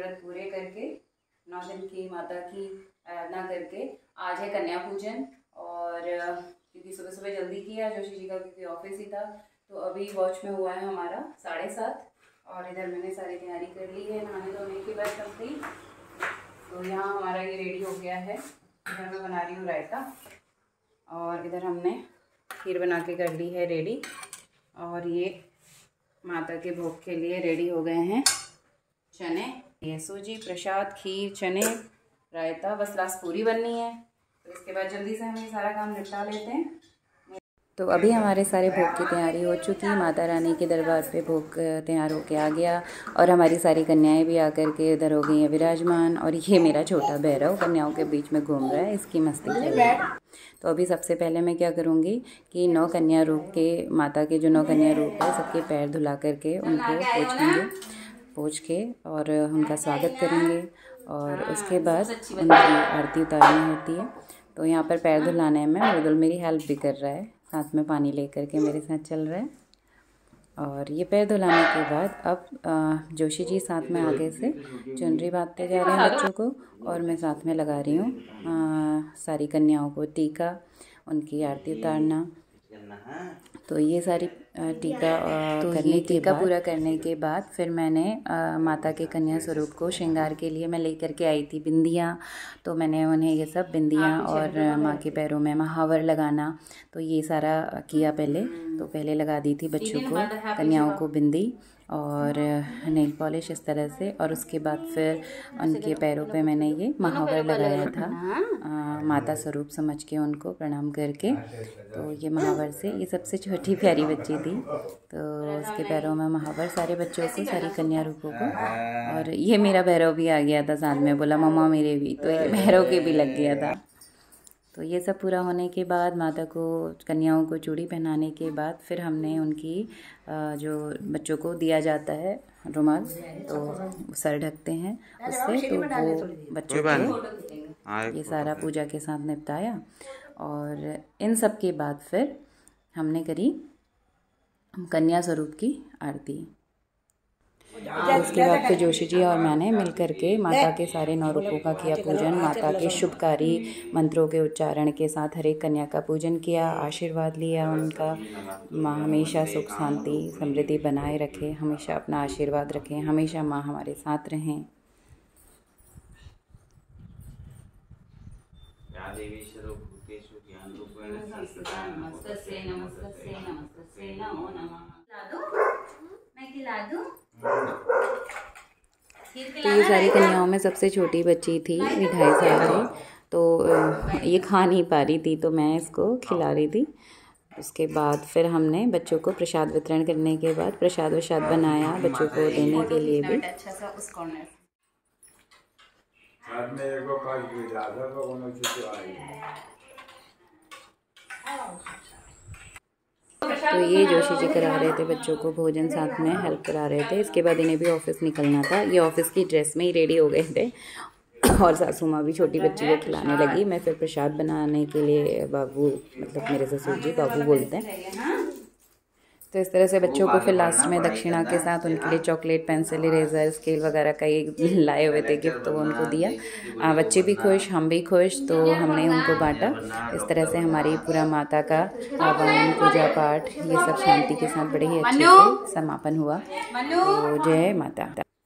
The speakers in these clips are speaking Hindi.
व्रत पूरे करके 9 दिन की माता की आराधना करके आज है कन्या पूजन। और क्योंकि सुबह सुबह जल्दी किया जोशी जी का, क्योंकि ऑफिस ही था, तो अभी वॉच में हुआ है हमारा 7:30 और इधर मैंने सारी तैयारी कर ली है नहाने धोने की बस कंप्लीट। तो यहाँ हमारा ये रेडी हो गया है। इधर मैं बना रही हूँ रायता और इधर हमने खीर बना के कर ली है रेडी। और ये माता के भोग के लिए रेडी हो गए हैं चने, ये सूजी, प्रसाद, खीर, चने, रायता, बस लास्ट पूरी बननी है। तो इसके बाद जल्दी से हम ये सारा काम निपटा लेते हैं। तो अभी हमारे सारे भोग की तैयारी हो चुकी, माता रानी के दरबार पे भोग तैयार होके आ गया और हमारी सारी कन्याएं भी आकर के इधर हो गई हैं विराजमान। और ये मेरा छोटा भैरव कन्याओं के बीच में घूम रहा है, इसकी मस्ती चल रही है। तो अभी सबसे पहले मैं क्या करूँगी कि 9 कन्या रूप के, माता के जो 9 कन्या रूप है सबके पैर धुला करके उनको पोंछेंगे, पोंछ के और उनका स्वागत करेंगे। और उसके बाद उनकी आरती उतारनी होती है। तो यहाँ पर पैर धुलाने में मृदुल मेरी हेल्प भी कर रहा है, साथ में पानी लेकर के मेरे साथ चल रहा है। और ये पैर धुलाने के बाद अब जोशी जी साथ में आगे से चुनरी बांधते जा रहे हैं बच्चों को और मैं साथ में लगा रही हूँ सारी कन्याओं को टीका, उनकी आरती उतारना। तो ये सारी टीका करने के बाद, पूरा करने के बाद फिर मैंने माता के कन्या स्वरूप को श्रृंगार के लिए मैं लेकर के आई थी बिंदियाँ। तो मैंने उन्हें ये सब बिंदियाँ और माँ के पैरों में महावर लगाना, तो ये सारा किया पहले। तो पहले लगा दी थी बच्चों को, कन्याओं को बिंदी और नेल पॉलिश इस तरह से। और उसके बाद फिर उनके पैरों पे मैंने ये महावर लगाया था, माता स्वरूप समझ के उनको प्रणाम करके। तो ये महावर से, ये सबसे छोटी प्यारी बच्ची थी, तो उसके पैरों में महावर सारे बच्चों को, सारी कन्या रूपों को। और ये मेरा भैरव भी आ गया था साथ में, बोला मम्मा मेरे भी, तो ये भैरव के भी लग गया था। तो ये सब पूरा होने के बाद माता को, कन्याओं को चूड़ी पहनाने के बाद फिर हमने उनकी जो बच्चों को दिया जाता है रुमाल, तो सर ढकते हैं उससे, तो वो बच्चों को ये सारा पूजा के साथ निपटाया। और इन सब के बाद फिर हमने करी कन्या स्वरूप की आरती। उसके बाद फिर जोशी जी और मैंने मिल करके माता के सारे 9 रूपों का किया पूजन। माता के शुभकारी मंत्रों के उच्चारण के साथ हर एक कन्या का पूजन किया, आशीर्वाद लिया उनका। माँ हमेशा सुख शांति समृद्धि बनाए रखे, हमेशा अपना आशीर्वाद रखें, हमेशा माँ हमारे साथ रहें। तो ये सारी कन्याओं में सबसे छोटी बच्ची थी, ये 2.5 साल की। तो ये खा नहीं पा रही थी, तो मैं इसको खिला रही थी। उसके बाद फिर हमने बच्चों को प्रसाद वितरण करने के बाद प्रसाद वसाद बनाया बच्चों को देने के लिए भी। अच्छा सा उस कॉर्नर तो ये जोशी जी करा रहे थे बच्चों को भोजन, साथ में हेल्प करा रहे थे। इसके बाद इन्हें भी ऑफिस निकलना था, ये ऑफिस की ड्रेस में ही रेडी हो गए थे। और सासू माँ भी छोटी बच्ची को खिलाने लगी। मैं फिर प्रसाद बनाने के लिए बाबू, मतलब मेरे ससुर जी बाबू बोलते हैं। तो इस तरह से बच्चों को फिर लास्ट में दक्षिणा के साथ उनके लिए चॉकलेट, पेंसिल, इरेजर, स्केल वगैरह का ये लाए हुए थे गिफ्ट, तो वो उनको दिया। बच्चे भी खुश, हम भी खुश, तो हमने उनको बांटा। इस तरह से हमारी पूरा माता का हवन, पूजा पाठ, ये सब शांति के साथ बड़े ही अच्छे से समापन हुआ। तो जय माता।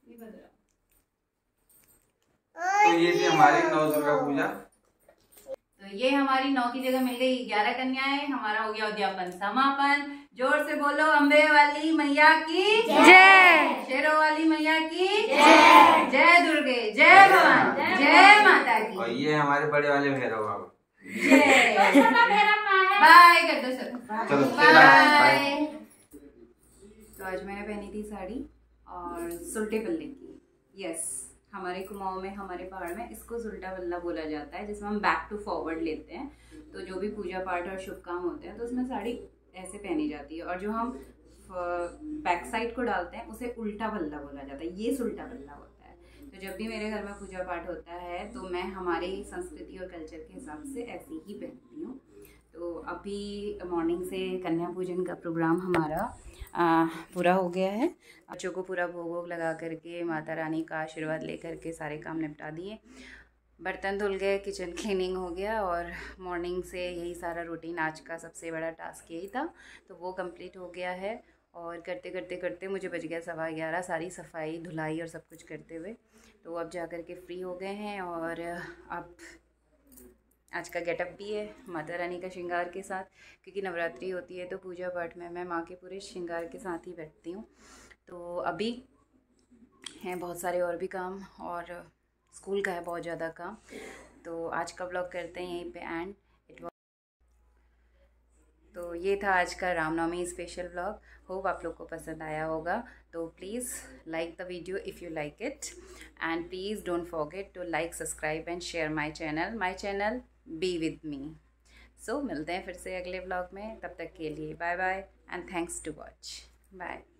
तो ये थी हमारी 9 दुर्गा पूजा। तो ये हमारी 9 की जगह मिल गई 11 कन्याएं, हमारा हो गया उद्यापन समापन। जोर से बोलो, अम्बे वाली मैया की जय, शेरों वाली मैया की जय, जय दुर्गे, जय भवानी, जय माता की। और ये हमारे बड़े वाले भैरव बाबा, जय। बाय कर दो सर, चलो बाय। तो आज मैंने पहनी थी साड़ी और सुल्टे पल्ले की। यस, हमारे कुमाऊं में, हमारे पहाड़ में इसको सुल्टा पल्ला बोला जाता है, जिसमें हम बैक टू फॉरवर्ड लेते हैं। तो जो भी पूजा पाठ और शुभ काम होते हैं तो उसमें साड़ी ऐसे पहनी जाती है, और जो हम बैक साइड को डालते हैं उसे उल्टा पल्ला बोला जाता है। ये सुल्टा पल्ला होता है। तो जब भी मेरे घर में पूजा पाठ होता है तो मैं हमारी संस्कृति और कल्चर के हिसाब से ऐसी ही पहनती हूँ। तो अभी मॉर्निंग से कन्या पूजन का प्रोग्राम हमारा पूरा हो गया है। बच्चों को पूरा भोग वोग लगा करके माता रानी का आशीर्वाद ले करके सारे काम निपटा दिए। बर्तन धुल गए, किचन क्लीनिंग हो गया और मॉर्निंग से यही सारा रूटीन आज का सबसे बड़ा टास्क यही था, तो वो कंप्लीट हो गया है। और करते करते करते मुझे बज गया 11:15 सारी सफाई धुलाई और सब कुछ करते हुए। तो अब जा कर के फ्री हो गए हैं और अब आज का गेटअप भी है माता रानी का श्रृंगार के साथ, क्योंकि नवरात्रि होती है तो पूजा पाठ में मैं माँ के पूरे श्रृंगार के साथ ही बैठती हूँ। तो अभी हैं बहुत सारे और भी काम और स्कूल का है बहुत ज़्यादा काम। तो आज का ब्लॉग करते हैं यहीं पे एंड। तो ये था आज का रामनवमी स्पेशल ब्लॉग। होप आप लोग को पसंद आया होगा। तो please like the video if you like it and please don't forget to like, subscribe and share my channel be with me. So मिलते हैं फिर से अगले ब्लॉग में, तब तक के लिए bye bye and thanks to watch. Bye.